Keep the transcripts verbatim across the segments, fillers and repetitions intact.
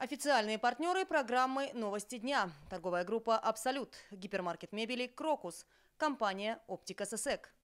Официальные партнеры программы «Новости дня». Торговая группа «Абсолют», гипермаркет мебели «Крокус», компания «Оптика ССЭК».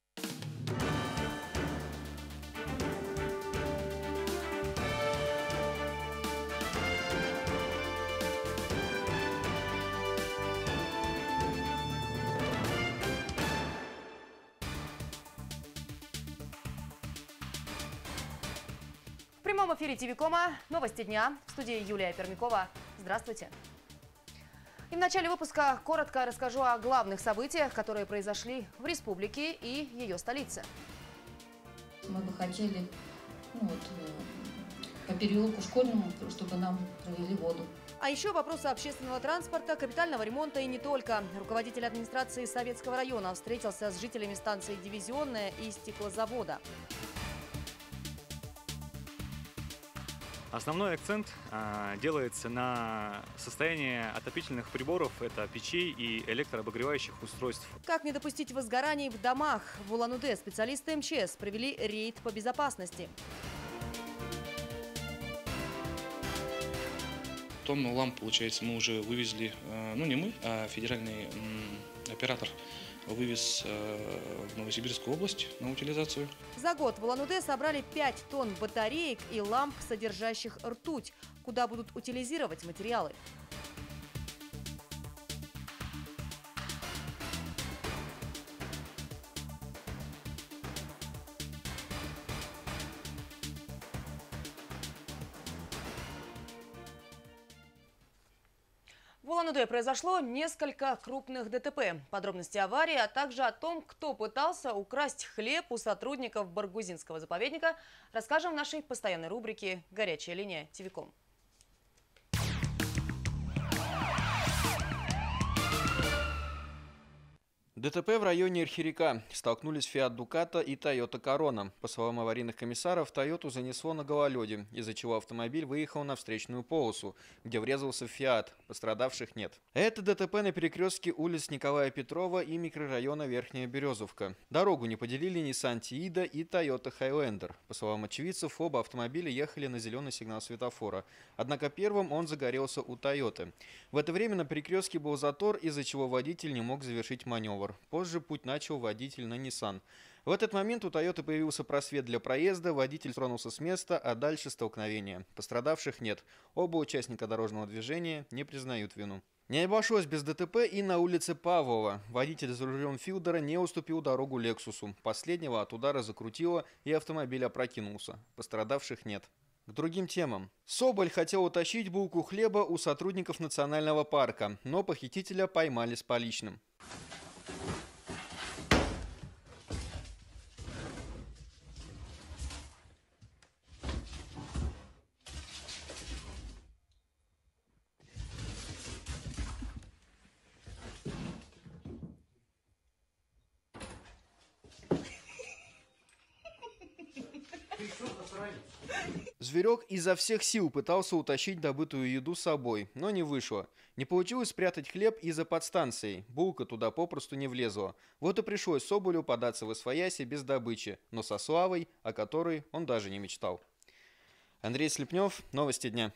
В прямом эфире ТВ-кома «Новости дня». В студии Юлия Пермякова. Здравствуйте. И в начале выпуска коротко расскажу о главных событиях, которые произошли в республике и ее столице. Мы бы хотели ну, вот, по переулку школьному, чтобы нам провели воду. А еще вопросы общественного транспорта, капитального ремонта и не только. Руководитель администрации Советского района встретился с жителями станции «Дивизионная» и стеклозавода. Основной акцент а, делается на состояние отопительных приборов, это печей и электрообогревающих устройств. Как не допустить возгораний в домах? В Улан-Удэ специалисты эм че эс провели рейд по безопасности. Тонну ламп, получается, мы уже вывезли, ну не мы, а федеральный оператор вывез в Новосибирскую область на утилизацию. За год в Улан-Удэ собрали пять тонн батареек и ламп, содержащих ртуть, куда будут утилизировать материалы. В Улан-Удэ произошло несколько крупных ДТП. Подробности аварии, а также о том, кто пытался украсть хлеб у сотрудников Баргузинского заповедника, расскажем в нашей постоянной рубрике «Горячая линия ТВ-ком». ДТП в районе Эрхирика. Столкнулись Фиат Дукато и Тойота Корона. По словам аварийных комиссаров, Тойоту занесло на гололеде, из-за чего автомобиль выехал на встречную полосу, где врезался в Фиат. Пострадавших нет. Это ДТП на перекрестке улиц Николая Петрова и микрорайона Верхняя Березовка. Дорогу не поделили Nissan Тиида и Toyota Highlander. По словам очевидцев, оба автомобиля ехали на зеленый сигнал светофора. Однако первым он загорелся у Тойоты. В это время на перекрестке был затор, из-за чего водитель не мог завершить маневр. Позже путь начал водитель на Nissan. В этот момент у Тойоты появился просвет для проезда, водитель тронулся с места, а дальше столкновение. Пострадавших нет. Оба участника дорожного движения не признают вину. Не обошлось без ДТП и на улице Павлова. Водитель за рулем Филдера не уступил дорогу Лексусу. Последнего от удара закрутило, и автомобиль опрокинулся. Пострадавших нет. К другим темам. Соболь хотел утащить булку хлеба у сотрудников национального парка, но похитителя поймали с поличным. Зверек изо всех сил пытался утащить добытую еду с собой, но не вышло. Не получилось спрятать хлеб из-за подстанции. Булка туда попросту не влезла. Вот и пришлось Соболю податься в освояси без добычи, но со славой, о которой он даже не мечтал. Андрей Слепнев, Новости дня.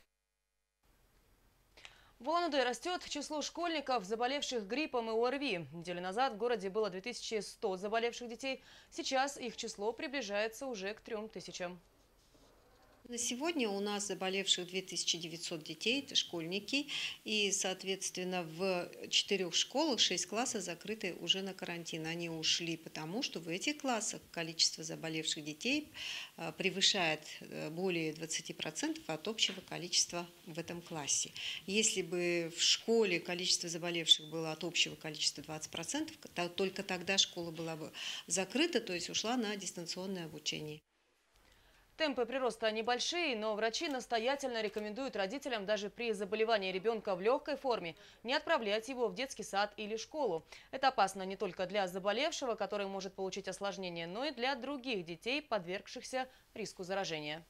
В Улан-Удэ растет число школьников, заболевших гриппом и ОРВИ. Неделю назад в городе было две тысячи сто заболевших детей. Сейчас их число приближается уже к трем тысячам. На сегодня у нас заболевших две тысячи девятьсот детей, это школьники, и, соответственно, в четырех школах шесть классов закрыты уже на карантин. Они ушли потому, что в этих классах количество заболевших детей превышает более двадцати процентов от общего количества в этом классе. Если бы в школе количество заболевших было от общего количества двадцать процентов, то только тогда школа была бы закрыта, то есть ушла на дистанционное обучение. Темпы прироста небольшие, но врачи настоятельно рекомендуют родителям даже при заболевании ребенка в легкой форме не отправлять его в детский сад или школу. Это опасно не только для заболевшего, который может получить осложнение, но и для других детей, подвергшихся риску заражения.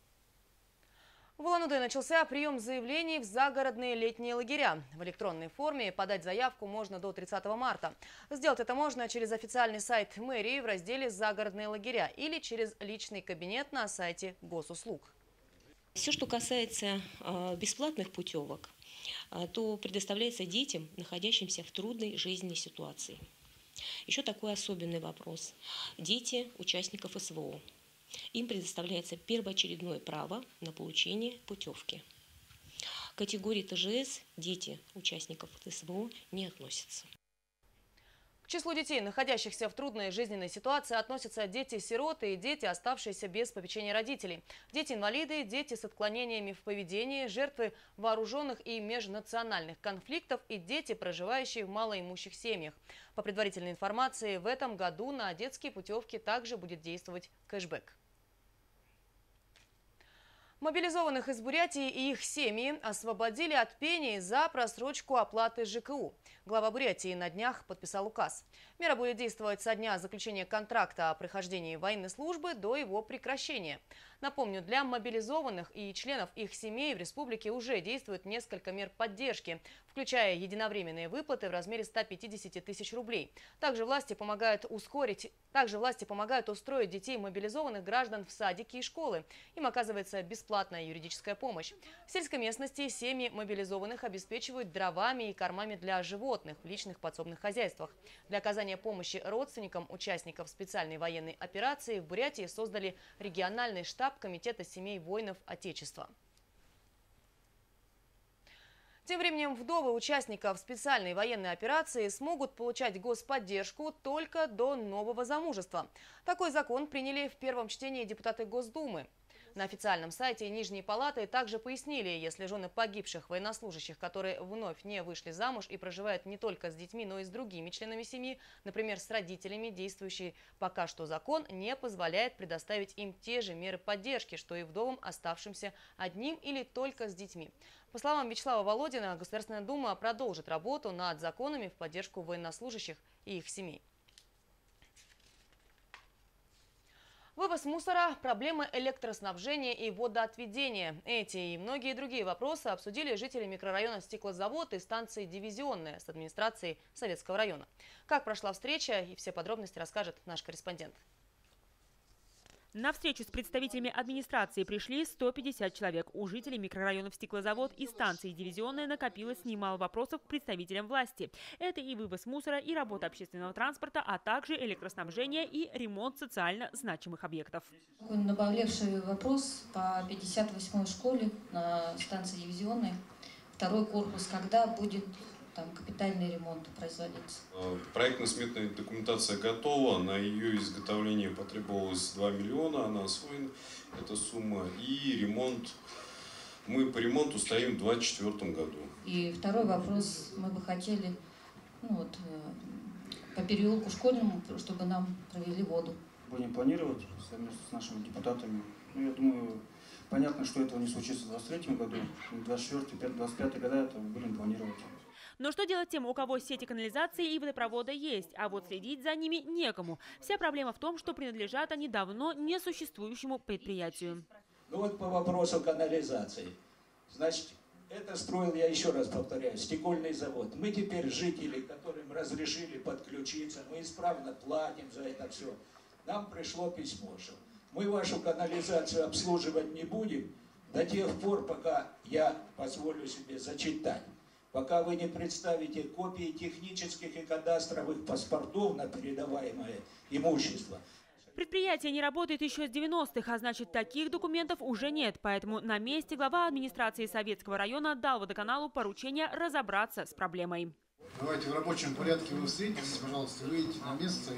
В Улан-Удэ начался прием заявлений в загородные летние лагеря. В электронной форме подать заявку можно до тридцатого марта. Сделать это можно через официальный сайт мэрии в разделе «Загородные лагеря» или через личный кабинет на сайте Госуслуг. Все, что касается бесплатных путевок, то предоставляется детям, находящимся в трудной жизненной ситуации. Еще такой особенный вопрос. Дети участников СВО. Им предоставляется первоочередное право на получение путевки. К категории ТЖС дети участников СВО не относятся. К числу детей, находящихся в трудной жизненной ситуации, относятся дети-сироты и дети, оставшиеся без попечения родителей. Дети-инвалиды, дети с отклонениями в поведении, жертвы вооруженных и межнациональных конфликтов и дети, проживающие в малоимущих семьях. По предварительной информации, в этом году на детские путевки также будет действовать кэшбэк. Мобилизованных из Бурятии и их семьи освободили от пений за просрочку оплаты ЖКУ. Глава Бурятии на днях подписал указ. Мера будет действовать со дня заключения контракта о прохождении военной службы до его прекращения. Напомню, для мобилизованных и членов их семей в республике уже действует несколько мер поддержки, включая единовременные выплаты в размере ста пятидесяти тысяч рублей. Также власти помогают ускорить, также власти помогают устроить детей мобилизованных граждан в садики и школы. Им оказывается бесплатная юридическая помощь. В сельской местности семьи мобилизованных обеспечивают дровами и кормами для животных в личных подсобных хозяйствах. Для оказания помощи родственникам участников специальной военной операции в Бурятии создали региональный штаб Комитета семей воинов Отечества. Тем временем вдовы участников специальной военной операции смогут получать господдержку только до нового замужества. Такой закон приняли в первом чтении депутаты Госдумы. На официальном сайте Нижней палаты также пояснили, если жены погибших военнослужащих, которые вновь не вышли замуж и проживают не только с детьми, но и с другими членами семьи, например, с родителями, действующий пока что закон не позволяет предоставить им те же меры поддержки, что и вдовам, оставшимся одним или только с детьми. По словам Вячеслава Володина, Государственная Дума продолжит работу над законами в поддержку военнослужащих и их семей. Вывоз мусора, проблемы электроснабжения и водоотведения. Эти и многие другие вопросы обсудили жители микрорайона «Стеклозавод» и станции «Дивизионная» с администрацией Советского района. Как прошла встреча и все подробности расскажет наш корреспондент. На встречу с представителями администрации пришли сто пятьдесят человек. У жителей микрорайонов «Стеклозавод» и станции «Дивизионная» накопилось немало вопросов к представителям власти. Это и вывоз мусора, и работа общественного транспорта, а также электроснабжение и ремонт социально значимых объектов. Такой наболевший вопрос по пятьдесят восьмой школе на станции «Дивизионной». Второй корпус, когда будет там капитальный ремонт производиться? Проектно-сметная документация готова, на ее изготовление потребовалось два миллиона, она освоена, эта сумма, и ремонт, мы по ремонту стоим в две тысячи двадцать четвёртом году. И второй вопрос, мы бы хотели ну вот, по переулку Школьному, чтобы нам провели воду. Будем планировать совместно с нашими депутатами. Ну, я думаю, понятно, что этого не случится в двадцать третьем году, в двадцать четвёртом, двадцать пятом году это будем планировать. Но что делать тем, у кого сети канализации и водопровода есть, а вот следить за ними некому? Вся проблема в том, что принадлежат они давно несуществующему предприятию. Ну вот по вопросу канализации. Значит, это строил, я еще раз повторяю, стекольный завод. Мы теперь жители, которым разрешили подключиться, мы исправно платим за это все. Нам пришло письмо, что мы вашу канализацию обслуживать не будем до тех пор, пока я позволю себе зачитать. Пока вы не представите копии технических и кадастровых паспортов на передаваемое имущество. Предприятие не работает еще с девяностых, а значит, таких документов уже нет. Поэтому на месте глава администрации Советского района дал водоканалу поручение разобраться с проблемой. Давайте в рабочем порядке вы встретитесь, пожалуйста, выйдите на место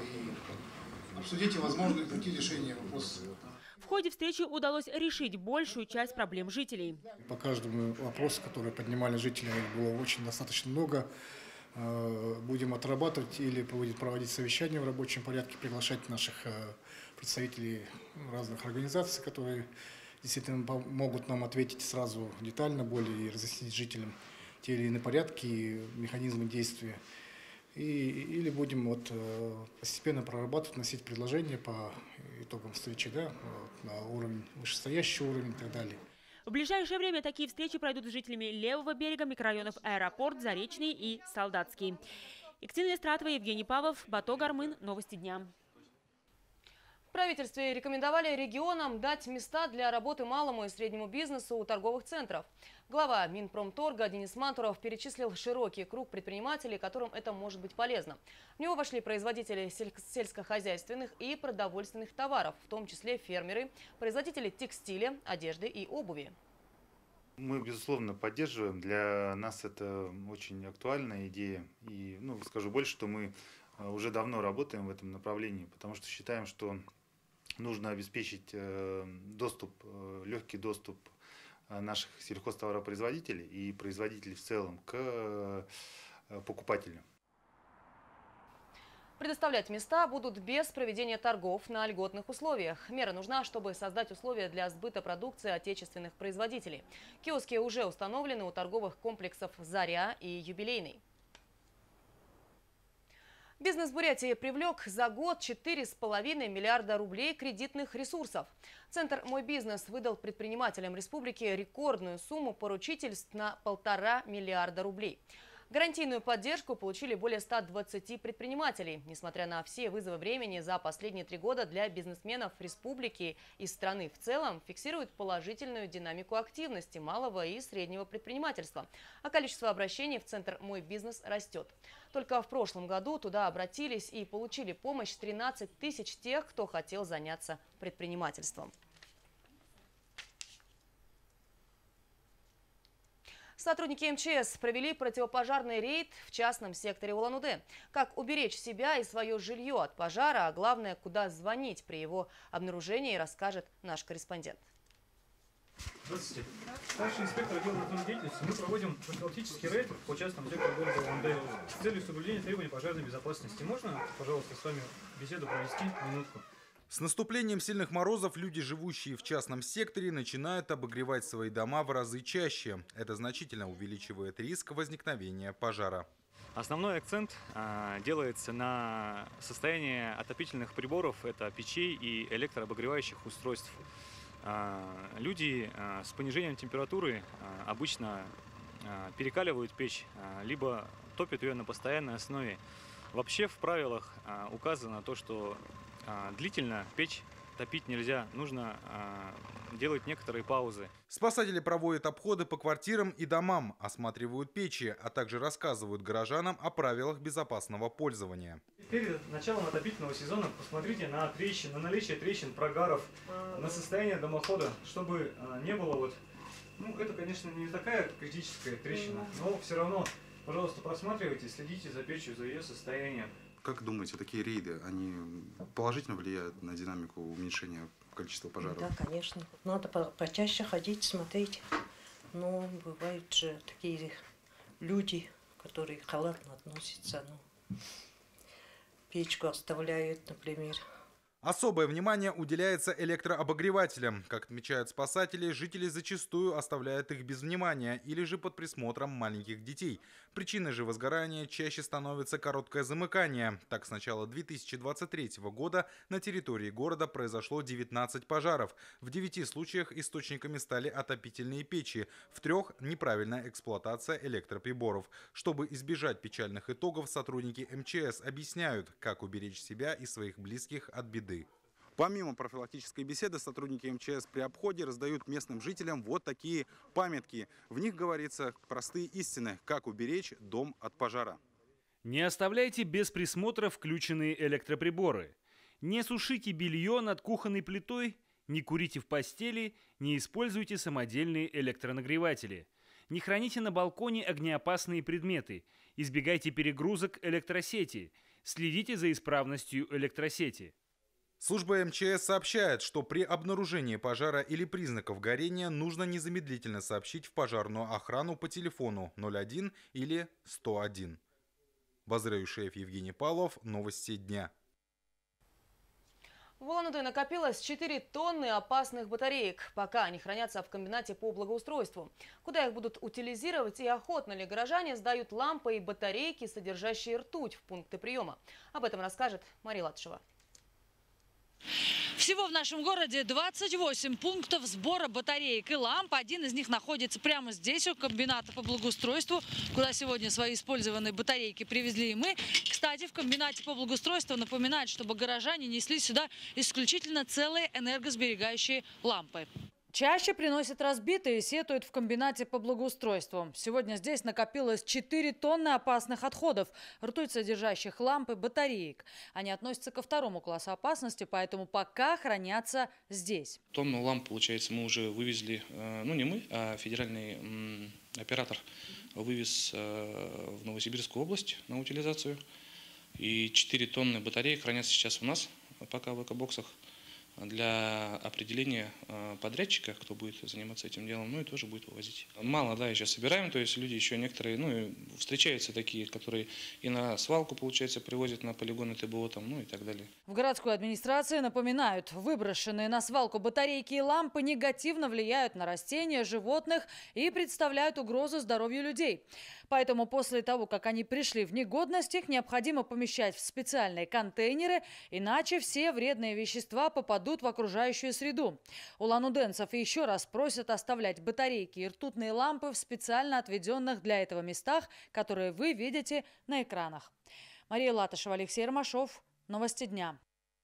и обсудите возможные пути решения вопроса. В ходе встречи удалось решить большую часть проблем жителей. По каждому вопросу, который поднимали жители, было очень достаточно много. Будем отрабатывать или проводить совещания в рабочем порядке, приглашать наших представителей разных организаций, которые действительно могут нам ответить сразу детально, более и разъяснить жителям те или иные порядки и механизмы действия. И, или будем вот, постепенно прорабатывать, вносить предложения по итогам встречи, да, на уровень, вышестоящий уровень и так далее. В ближайшее время такие встречи пройдут с жителями левого берега микрорайонов Аэропорт, Заречный и Солдатский. Екатерина Листратова, Евгений Павлов, Бато Гармын. Новости дня. правительстве рекомендовали регионам дать места для работы малому и среднему бизнесу у торговых центров. Глава Минпромторга Денис Мантуров перечислил широкий круг предпринимателей, которым это может быть полезно. В него вошли производители сельскохозяйственных и продовольственных товаров, в том числе фермеры, производители текстиля, одежды и обуви. Мы, безусловно, поддерживаем. Для нас это очень актуальная идея. И, ну, скажу больше, что мы уже давно работаем в этом направлении, потому что считаем, что нужно обеспечить доступ, легкий доступ наших сельхозтоваропроизводителей и производителей в целом к покупателям. Предоставлять места будут без проведения торгов на льготных условиях. Мера нужна, чтобы создать условия для сбыта продукции отечественных производителей. Киоски уже установлены у торговых комплексов «Заря» и «Юбилейный». Бизнес Бурятии привлек за год четыре с половиной миллиарда рублей кредитных ресурсов. Центр «Мой бизнес» выдал предпринимателям республики рекордную сумму поручительств на полтора миллиарда рублей. Гарантийную поддержку получили более ста двадцати предпринимателей. Несмотря на все вызовы времени, за последние три года для бизнесменов республики и страны в целом фиксируют положительную динамику активности малого и среднего предпринимательства. А количество обращений в Центр «Мой бизнес» растет. Только в прошлом году туда обратились и получили помощь тринадцать тысяч тех, кто хотел заняться предпринимательством. Сотрудники эм че эс провели противопожарный рейд в частном секторе Улан-Удэ. Как уберечь себя и свое жилье от пожара, а главное, куда звонить при его обнаружении, расскажет наш корреспондент. Здравствуйте. Старший инспектор отдела районной деятельности. Мы проводим профилактический рейд по частному сектору города Улан-Удэ с целью соблюдения требований пожарной безопасности. Можно, пожалуйста, с вами беседу провести минутку? С наступлением сильных морозов люди, живущие в частном секторе, начинают обогревать свои дома в разы чаще. Это значительно увеличивает риск возникновения пожара. Основной акцент а, делается на состояние отопительных приборов, это печей и электрообогревающих устройств. А, люди а, с понижением температуры а, обычно а, перекаливают печь, а, либо топят ее на постоянной основе. Вообще в правилах а, указано то, что длительно печь топить нельзя, нужно э, делать некоторые паузы. Спасатели проводят обходы по квартирам и домам, осматривают печи, а также рассказывают горожанам о правилах безопасного пользования. Перед началом отопительного сезона посмотрите на трещины, на наличие трещин, прогаров, на состояние дымохода, чтобы э, не было вот, ну это, конечно, не такая критическая трещина, но все равно, пожалуйста, просматривайте, следите за печью, за ее состоянием. Как думаете, такие рейды, они положительно влияют на динамику уменьшения количества пожаров? Да, конечно. Надо по почаще ходить, смотреть. Но бывают же такие люди, которые халатно относятся. Ну, печку оставляют, например. Особое внимание уделяется электрообогревателям. Как отмечают спасатели, жители зачастую оставляют их без внимания или же под присмотром маленьких детей. Причиной же возгорания чаще становится короткое замыкание. Так, с начала две тысячи двадцать третьего года на территории города произошло девятнадцать пожаров. В девяти случаях источниками стали отопительные печи, в трех – неправильная эксплуатация электроприборов. Чтобы избежать печальных итогов, сотрудники эм че эс объясняют, как уберечь себя и своих близких от беды. Помимо профилактической беседы, сотрудники эм че эс при обходе раздают местным жителям вот такие памятки. В них говорится простые истины, как уберечь дом от пожара. Не оставляйте без присмотра включенные электроприборы. Не сушите белье над кухонной плитой, не курите в постели, не используйте самодельные электронагреватели. Не храните на балконе огнеопасные предметы. Избегайте перегрузок электросети. Следите за исправностью электросети. Служба эм че эс сообщает, что при обнаружении пожара или признаков горения нужно незамедлительно сообщить в пожарную охрану по телефону ноль один или сто один. Базар Юшеев, Евгений Павлов. Новости дня. В Улан-Удэ накопилось четыре тонны опасных батареек. Пока они хранятся в комбинате по благоустройству. Куда их будут утилизировать и охотно ли горожане сдают лампы и батарейки, содержащие ртуть, в пункты приема? Об этом расскажет Мария Латышева. В Всего в нашем городе двадцать восемь пунктов сбора батареек и ламп. Один из них находится прямо здесь, у комбината по благоустройству, куда сегодня свои использованные батарейки привезли и мы. Кстати, в комбинате по благоустройству напоминают, чтобы горожане несли сюда исключительно целые энергосберегающие лампы. Чаще приносят разбитые и сетуют в комбинате по благоустройству. Сегодня здесь накопилось четыре тонны опасных отходов, ртуть содержащих ламп и батареек. Они относятся ко второму классу опасности, поэтому пока хранятся здесь. Тонну ламп, получается, мы уже вывезли, ну не мы, а федеральный оператор вывез в Новосибирскую область на утилизацию. И четыре тонны батареек хранятся сейчас у нас, пока в экобоксах, для определения подрядчика, кто будет заниматься этим делом, ну и тоже будет вывозить. Мало, да, еще собираем, то есть люди еще некоторые, ну и встречаются такие, которые и на свалку, получается, привозят на полигоны ТБО, там, ну и так далее. В городской администрации напоминают, выброшенные на свалку батарейки и лампы негативно влияют на растения, животных и представляют угрозу здоровью людей. Поэтому после того, как они пришли в негодность, их необходимо помещать в специальные контейнеры, иначе все вредные вещества попадут в окружающую среду. Улан-удэнцев еще раз просят оставлять батарейки и ртутные лампы в специально отведенных для этого местах, которые вы видите на экранах. Мария Латышева, Алексей Ромашов. Новости дня.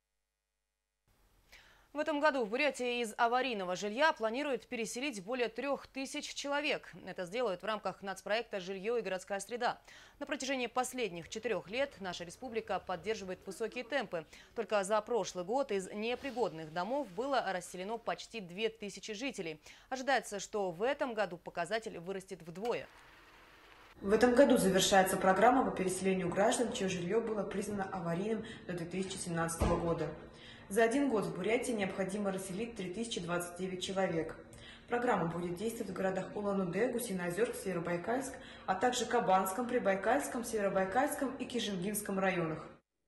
В этом году в Бурятии из аварийного жилья планируют переселить более трех тысяч человек. Это сделают в рамках нацпроекта «Жилье и городская среда». На протяжении последних четырех лет наша республика поддерживает высокие темпы. Только за прошлый год из непригодных домов было расселено почти две тысячи жителей. Ожидается, что в этом году показатель вырастет вдвое. В этом году завершается программа по переселению граждан, чье жилье было признано аварийным до две тысячи семнадцатого года. За один год в Бурятии необходимо расселить три тысячи двадцать девять человек. Программа будет действовать в городах Улан-Удэ, Гусиноозерск, Северобайкальск, а также Кабанском, Прибайкальском, Северобайкальском и Кижингинском районах.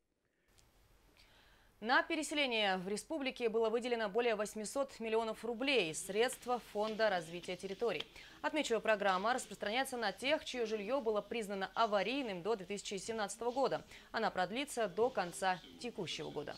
На переселение в республике было выделено более восьмисот миллионов рублей из средств Фонда развития территорий. Отмечу, программа распространяется на тех, чье жилье было признано аварийным до две тысячи семнадцатого года. Она продлится до конца текущего года.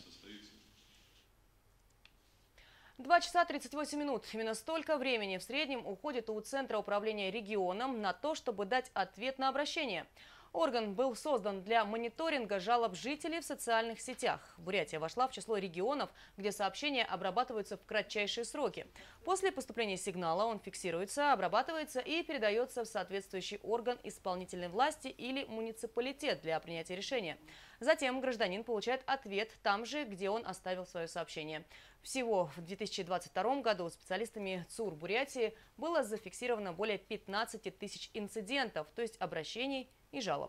два часа тридцать восемь минут. Именно столько времени в среднем уходит у Центра управления регионом на то, чтобы дать ответ на обращение. Орган был создан для мониторинга жалоб жителей в социальных сетях. Бурятия вошла в число регионов, где сообщения обрабатываются в кратчайшие сроки. После поступления сигнала он фиксируется, обрабатывается и передается в соответствующий орган исполнительной власти или муниципалитет для принятия решения. Затем гражданин получает ответ там же, где он оставил свое сообщение. Всего в две тысячи двадцать втором году специалистами ЦУР Бурятии было зафиксировано более пятнадцати тысяч инцидентов, то есть обращений и жалоб.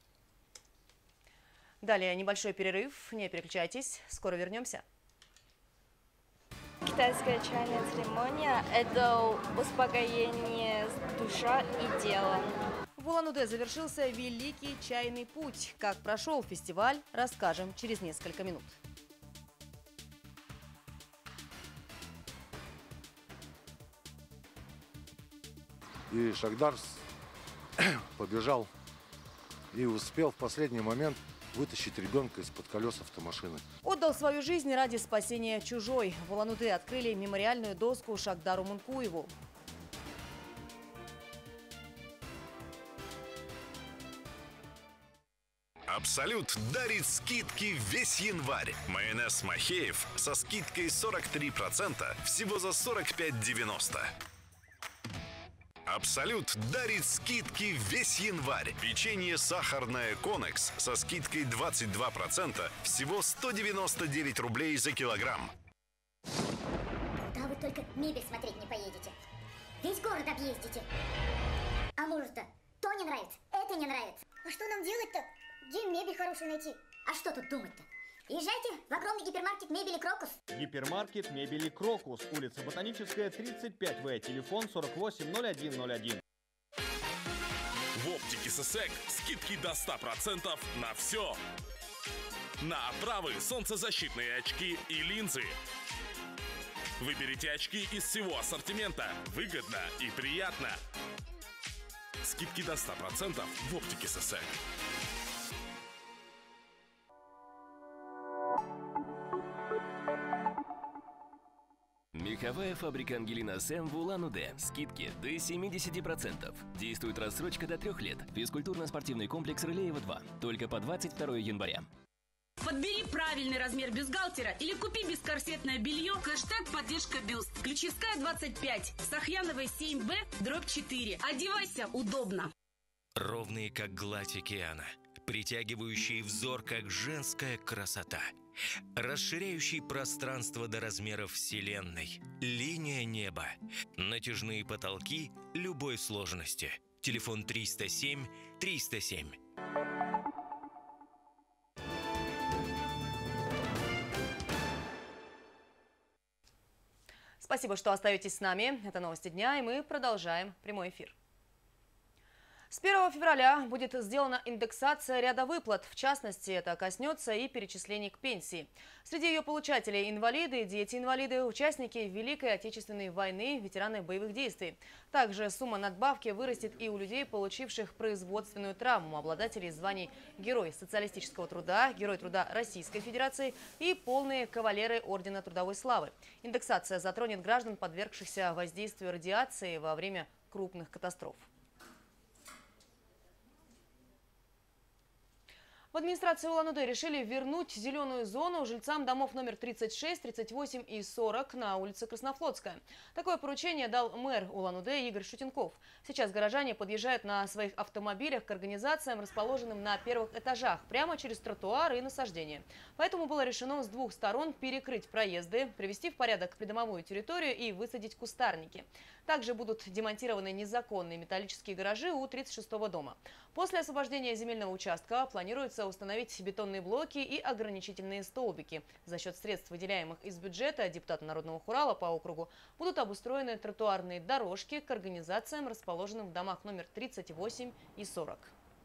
Далее небольшой перерыв. Не переключайтесь, скоро вернемся. Китайская чайная церемония – это успокоение душа и тела. В Улан-Удэ завершился Великий чайный путь. Как прошел фестиваль, расскажем через несколько минут. И Шахдар побежал и успел в последний момент вытащить ребенка из-под колес автомашины. Отдал свою жизнь ради спасения чужой. В Улан-Удэ открыли мемориальную доску Шахдару Мункуеву. Абсолют дарит скидки весь январь. Майонез Махеев со скидкой сорок три процента всего за сорок пять девяносто. Абсолют дарит скидки весь январь. Печенье сахарное Конекс со скидкой двадцать два процента всего сто девяносто девять рублей за килограмм. Да вы только мебель смотреть не поедете. Весь город объездите. А может-то то не нравится, это не нравится. А что нам делать-то? Где мебель хорошую найти? А что тут думать-то? Езжайте в огромный гипермаркет мебели «Крокус». Гипермаркет мебели «Крокус». Улица Ботаническая, тридцать пять вэ. Телефон сорок восемь ноль один ноль один. В оптике ССЭК скидки до ста процентов на все. На оправы, солнцезащитные очки и линзы. Выберите очки из всего ассортимента. Выгодно и приятно. Скидки до ста процентов в оптике ССЭК. Мировая фабрика Ангелина Сэм в Улан-Удэ. Скидки до семидесяти процентов. Действует рассрочка до трех лет. Физкультурно-спортивный комплекс Рылеева два. Только по двадцать второе января. Подбери правильный размер бюстгальтера или купи бескорсетное белье. Хэштег поддержка бюст. Ключевская двадцать пять. Сахьяновой семь бэ, дробь четыре. Одевайся удобно. Ровные, как гладь океана. Притягивающие взор, как женская красота. Расширяющий пространство до размеров Вселенной. Линия неба. Натяжные потолки любой сложности. Телефон триста семь триста семь. Спасибо, что остаетесь с нами. Это новости дня, и мы продолжаем прямой эфир. С первого февраля будет сделана индексация ряда выплат. В частности, это коснется и перечислений к пенсии. Среди ее получателей – инвалиды, дети-инвалиды, участники Великой Отечественной войны, ветераны боевых действий. Также сумма надбавки вырастет и у людей, получивших производственную травму, обладателей званий Герой социалистического труда, Герой труда Российской Федерации и полные кавалеры Ордена Трудовой Славы. Индексация затронет граждан, подвергшихся воздействию радиации во время крупных катастроф. В администрации Улан-Удэ решили вернуть зеленую зону жильцам домов номер тридцать шесть, тридцать восемь и сорок на улице Краснофлотская. Такое поручение дал мэр Улан-Удэ Игорь Шутенков. Сейчас горожане подъезжают на своих автомобилях к организациям, расположенным на первых этажах, прямо через тротуары и насаждения. Поэтому было решено с двух сторон перекрыть проезды, привести в порядок придомовую территорию и высадить кустарники. Также будут демонтированы незаконные металлические гаражи у тридцать шестого дома. После освобождения земельного участка планируется установить бетонные блоки и ограничительные столбики. За счет средств, выделяемых из бюджета депутата Народного хурала по округу, будут обустроены тротуарные дорожки к организациям, расположенным в домах номер тридцать восемь и сорок.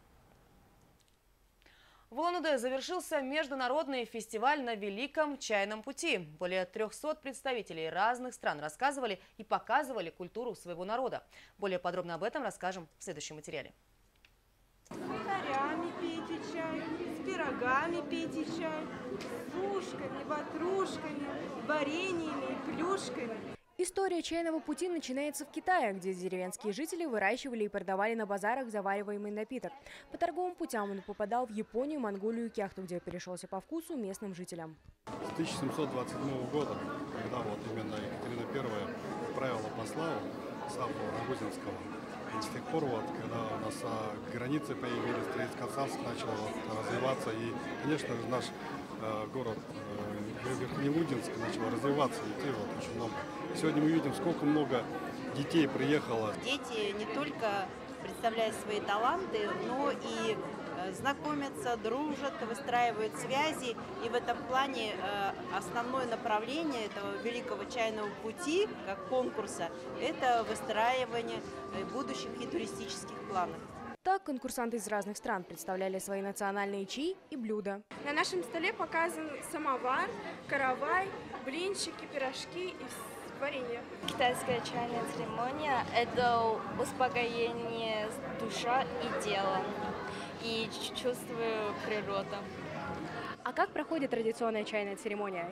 В Улан-Удэ завершился международный фестиваль на Великом чайном пути. Более трёхсот представителей разных стран рассказывали и показывали культуру своего народа. Более подробно об этом расскажем в следующем материале. С сухарями пейте чай, с пирогами пейте чай, с сушками, ватрушками, вареньями и плюшками. История чайного пути начинается в Китае, где деревенские жители выращивали и продавали на базарах завариваемый напиток. По торговым путям он попадал в Японию, Монголию и Кяхту, где перешелся по вкусу местным жителям. С тысяча семьсот двадцать седьмого года, когда вот именно Екатерина Первая отправила посла Савву Рагузинского, и с тех пор, вот, когда у нас а, границы появились, Троицко-Царск начал вот, развиваться, и, конечно, наш э, город э, Верхнеудинск начал развиваться, идти вот, очень много. Сегодня мы видим, сколько много детей приехало. Дети не только представляют свои таланты, но и знакомятся, дружат, выстраивают связи. И в этом плане основное направление этого Великого чайного пути, как конкурса, это выстраивание будущих и туристических планов. Так, конкурсанты из разных стран представляли свои национальные чаи и блюда. На нашем столе показан самовар, каравай, блинчики, пирожки и варенье. Китайская чайная церемония – это успокоение душа и тела, и чувствую природу. А как проходит традиционная чайная церемония?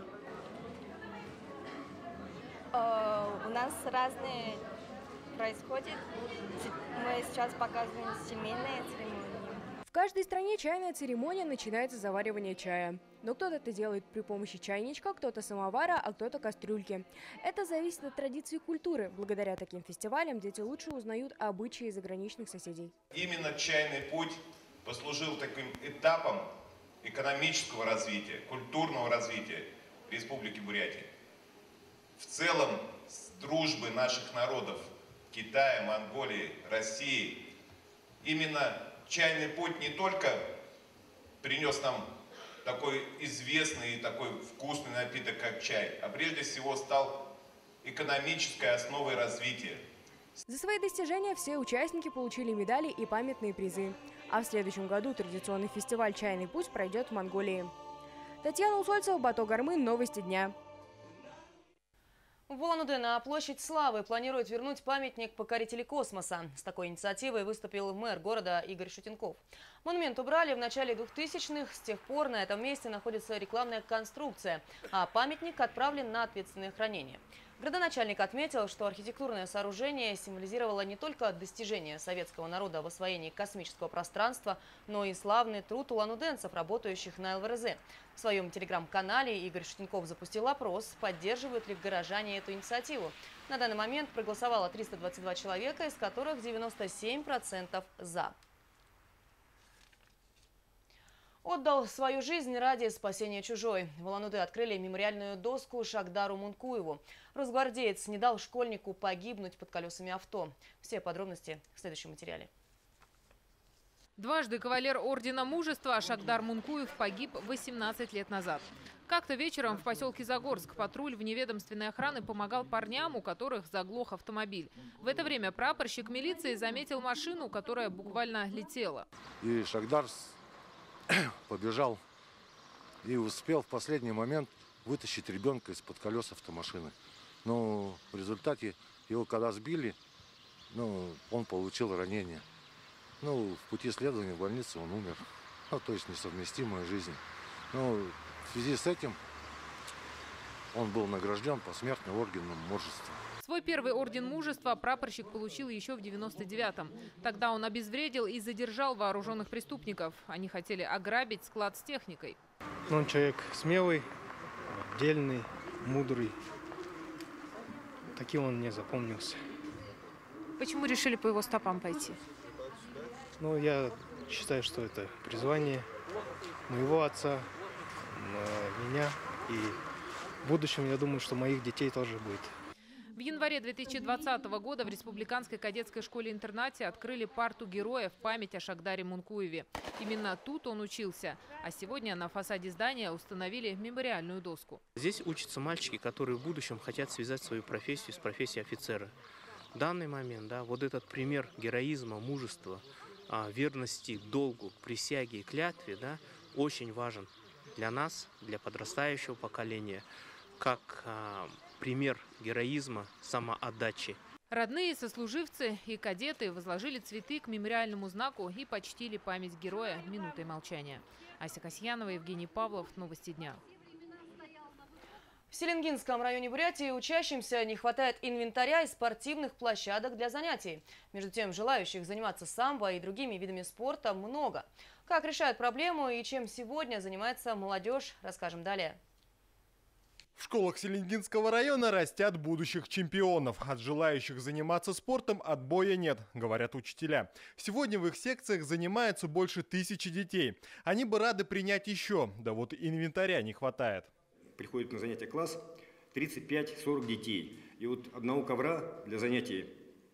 Uh, у нас разные происходят. Мы сейчас показываем семейные церемонии. В каждой стране чайная церемония начинается с заваривания чая. Но кто-то это делает при помощи чайничка, кто-то самовара, а кто-то кастрюльки. Это зависит от традиции и культуры. Благодаря таким фестивалям дети лучше узнают обычаи заграничных соседей. Именно чайный путь послужил таким этапом экономического развития, культурного развития Республики Бурятия. В целом, с дружбы наших народов Китая, Монголии, России, именно чайный путь не только принес нам такой известный и такой вкусный напиток, как чай, а прежде всего стал экономической основой развития. За свои достижения все участники получили медали и памятные призы. А в следующем году традиционный фестиваль «Чайный путь» пройдет в Монголии. Татьяна Усольцева, Бато Гармын, новости дня. В Улан-Удэ на площадь Славы планируют вернуть памятник покорителей космоса. С такой инициативой выступил мэр города Игорь Шутенков. Монумент убрали в начале двухтысячных. С тех пор на этом месте находится рекламная конструкция, а памятник отправлен на ответственное хранение. Градоначальник отметил, что архитектурное сооружение символизировало не только достижение советского народа в освоении космического пространства, но и славный труд улан-удэнцев, работающих на эл вэ эр зэ. В своем телеграм-канале Игорь Шутенков запустил опрос, поддерживают ли горожане эту инициативу. На данный момент проголосовало триста двадцать два человека, из которых девяносто семь процентов «за». Отдал свою жизнь ради спасения чужой. В Улан-Удэ открыли мемориальную доску Шагдару Мункуеву. Росгвардеец не дал школьнику погибнуть под колесами авто. Все подробности в следующем материале. Дважды кавалер Ордена Мужества Шагдар Мункуев погиб восемнадцать лет назад. Как-то вечером в поселке Загорск патруль вневедомственной охраны помогал парням, у которых заглох автомобиль. В это время прапорщик милиции заметил машину, которая буквально летела. И Шагдар побежал и успел в последний момент вытащить ребенка из-под колес автомашины. Но в результате его когда сбили, ну, он получил ранение. Ну, в пути следования в больнице он умер. Ну, то есть несовместимая жизнь. Но в связи с этим он был награжден посмертно орденом мужества. Свой первый орден мужества прапорщик получил еще в девяносто девятом. Тогда он обезвредил и задержал вооруженных преступников. Они хотели ограбить склад с техникой. Он человек смелый, дельный, мудрый. Таким он мне запомнился. Почему решили по его стопам пойти? Ну, я считаю, что это призвание моего отца, меня. И в будущем, я думаю, что моих детей тоже будет. В январе две тысячи двадцатого года в Республиканской кадетской школе-интернате открыли парту героя в память о Шагдаре Мункуеве. Именно тут он учился. А сегодня на фасаде здания установили мемориальную доску. Здесь учатся мальчики, которые в будущем хотят связать свою профессию с профессией офицера. В данный момент, да, вот этот пример героизма, мужества, верности долгу, присяге и клятве, да, очень важен для нас, для подрастающего поколения, как а, пример героизма, самоотдачи. Родные, сослуживцы и кадеты возложили цветы к мемориальному знаку и почтили память героя минутой молчания. Ася Касьянова, Евгений Павлов. Новости дня. В Селенгинском районе Бурятии учащимся не хватает инвентаря и спортивных площадок для занятий. Между тем, желающих заниматься самбо и другими видами спорта много. Как решают проблему и чем сегодня занимается молодежь, расскажем далее. В школах Селенгинского района растят будущих чемпионов. От желающих заниматься спортом отбоя нет, говорят учителя. Сегодня в их секциях занимаются больше тысячи детей. Они бы рады принять еще, да вот инвентаря не хватает. Приходит на занятия класс тридцать пять сорок детей. И вот одного ковра для занятий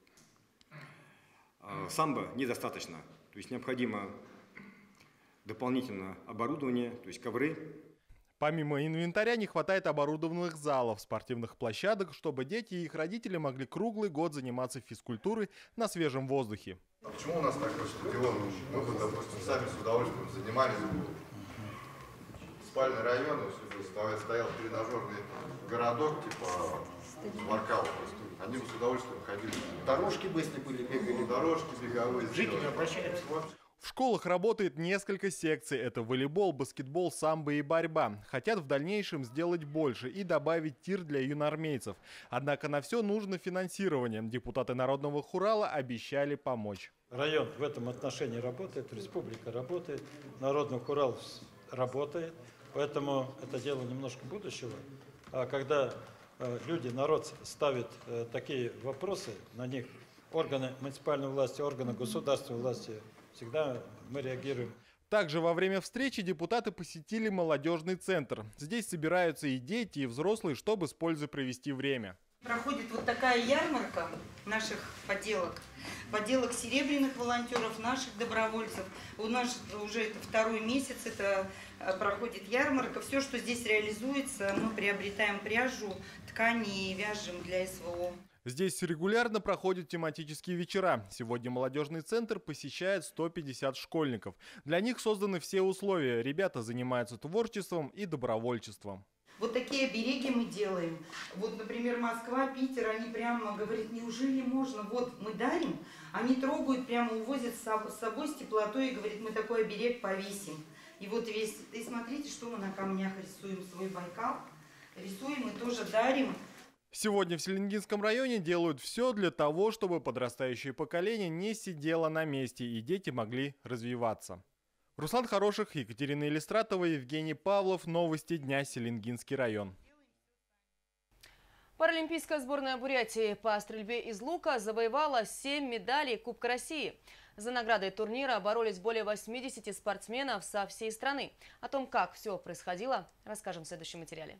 э, самбо недостаточно. То есть необходимо дополнительное оборудование, то есть ковры. Помимо инвентаря не хватает оборудованных залов, спортивных площадок, чтобы дети и их родители могли круглый год заниматься физкультурой на свежем воздухе. А почему у нас такой стадион? Мы бы, допустим, сами с удовольствием занимались бы. Спальный район, стоял тренажерный городок, типа воркаут. Они бы с удовольствием ходили. Дорожки бы, если были, бегали. Дорожки беговые. Жители обращаются. В школах работает несколько секций. Это волейбол, баскетбол, самбо и борьба. Хотят в дальнейшем сделать больше и добавить тир для юноармейцев. Однако на все нужно финансирование. Депутаты Народного хурала обещали помочь. Район в этом отношении работает, республика работает, Народный хурал работает. Поэтому это дело немножко будущего. А когда э, люди, народ ставит э, такие вопросы, на них органы муниципальной власти, органы государственной власти, всегда мы реагируем. Также во время встречи депутаты посетили молодежный центр. Здесь собираются и дети, и взрослые, чтобы с пользой провести время. Проходит вот такая ярмарка наших поделок, поделок серебряных волонтеров, наших добровольцев. У нас уже это второй месяц, это проходит ярмарка. Все, что здесь реализуется, мы приобретаем пряжу, ткани и вяжем для эс вэ о. Здесь регулярно проходят тематические вечера. Сегодня молодежный центр посещает сто пятьдесят школьников. Для них созданы все условия. Ребята занимаются творчеством и добровольчеством. Вот такие обереги мы делаем. Вот, например, Москва, Питер, они прямо говорят, неужели можно? Вот мы дарим, они трогают, прямо увозят с собой с теплотой и говорят, мы такой оберег повесим. И вот весь, и смотрите, что мы на камнях рисуем, свой Байкал. Рисуем и тоже дарим. Сегодня в Селенгинском районе делают все для того, чтобы подрастающее поколение не сидело на месте и дети могли развиваться. Руслан Хороших, Екатерина Елистратова, Евгений Павлов. Новости дня. Селенгинский район. Паралимпийская сборная Бурятии по стрельбе из лука завоевала семь медалей Кубка России. За наградой турнира боролись более восьмидесяти спортсменов со всей страны. О том, как все происходило, расскажем в следующем материале.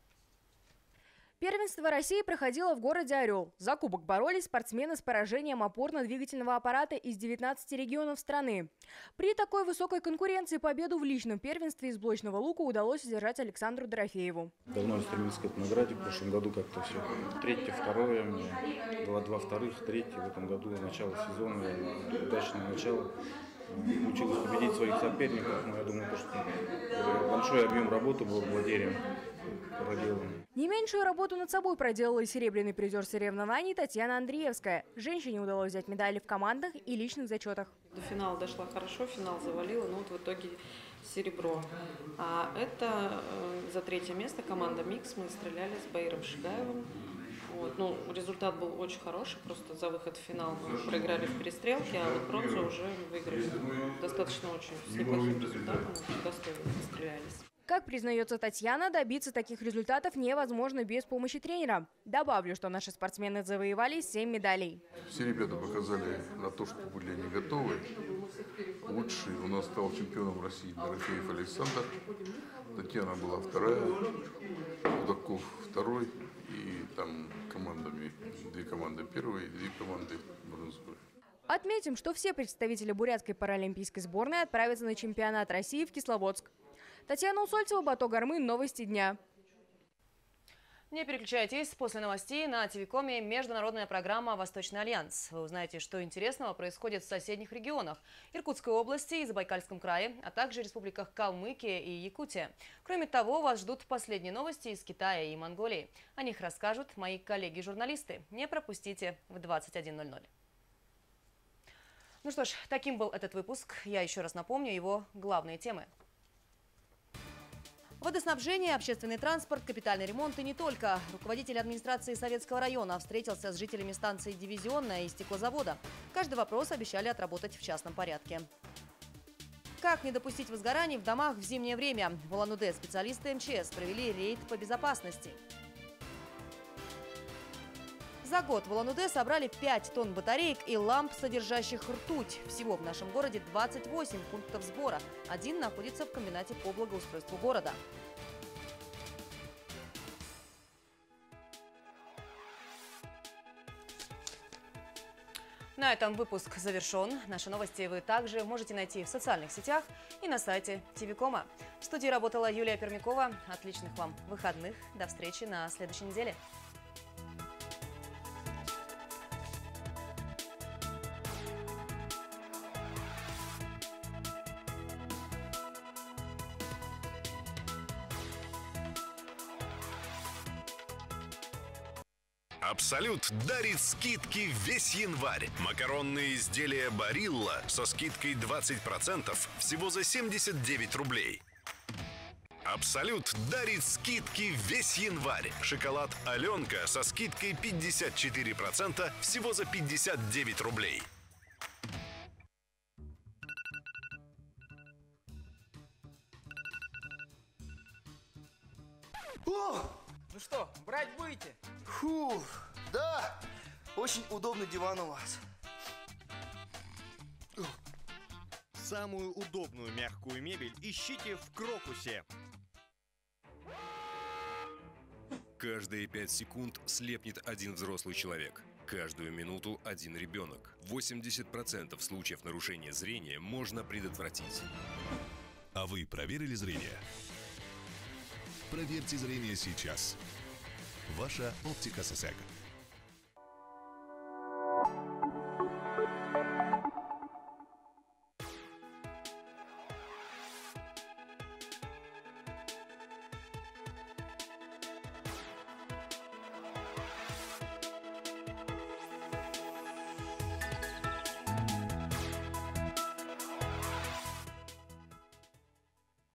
Первенство России проходило в городе Орел. За кубок боролись спортсмены с поражением опорно-двигательного аппарата из девятнадцати регионов страны. При такой высокой конкуренции победу в личном первенстве из блочного лука удалось одержать Александру Дорофееву. Давно я стремился к этой награде, в прошлом году как-то все. Третье, второе, было два вторых, третье в этом году, начало сезона, удачное начало. Получилось победить своих соперников, но я думаю, что большой объем работы был владельцем проделан. Не меньшую работу над собой проделала и серебряный призер соревнований Татьяна Андреевская. Женщине удалось взять медали в командах и личных зачетах. До финала дошла хорошо, финал завалила, но вот в итоге серебро. А это э, за третье место команда «Микс». Мы стреляли с Баиром Шигаевым. Вот. Ну, результат был очень хороший, просто за выход в финал мы проиграли в перестрелке, а вот бронзу уже выиграли. Достаточно очень с неплохим результатом, достойно стрелялись. Как признается Татьяна, добиться таких результатов невозможно без помощи тренера. Добавлю, что наши спортсмены завоевали семь медалей. Все ребята показали на то, что были не готовы. Лучший у нас стал чемпионом России Дорофеев Александр. Татьяна была вторая, Удаков второй. И там командами, две команды первые, две команды бронзовые. Отметим, что все представители бурятской паралимпийской сборной отправятся на чемпионат России в Кисловодск. Татьяна Усольцева, Бато Гармын, новости дня. Не переключайтесь, после новостей на Тивикоме международная программа «Восточный альянс». Вы узнаете, что интересного происходит в соседних регионах – Иркутской области и Забайкальском крае, а также республиках Калмыкия и Якутия. Кроме того, вас ждут последние новости из Китая и Монголии. О них расскажут мои коллеги-журналисты. Не пропустите в двадцать один ноль ноль. Ну что ж, таким был этот выпуск. Я еще раз напомню его главные темы. Водоснабжение, общественный транспорт, капитальный ремонт и не только. Руководитель администрации Советского района встретился с жителями станции «Дивизионная» и стеклозавода. Каждый вопрос обещали отработать в частном порядке. Как не допустить возгораний в домах в зимнее время? В Улан-Удэ специалисты эм че эс провели рейд по безопасности. За год в Улан-Удэ собрали пять тонн батареек и ламп, содержащих ртуть. Всего в нашем городе двадцать восемь пунктов сбора. Один находится в комбинате по благоустройству города. На этом выпуск завершен. Наши новости вы также можете найти в социальных сетях и на сайте Тивикома. В студии работала Юлия Пермякова. Отличных вам выходных. До встречи на следующей неделе. Абсолют дарит скидки весь январь. Макаронные изделия «Барилла» со скидкой двадцать процентов всего за семьдесят девять рублей. Абсолют дарит скидки весь январь. Шоколад «Аленка» со скидкой пятьдесят четыре процента всего за пятьдесят девять рублей. О! Ну что, брать будете? Фу, да, очень удобный диван у вас. Самую удобную мягкую мебель ищите в Крокусе. Каждые пять секунд слепнет один взрослый человек. Каждую минуту один ребенок. восемьдесят процентов случаев нарушения зрения можно предотвратить. А вы проверили зрение? Проверьте зрение сейчас. Ваша Оптика ССЭК.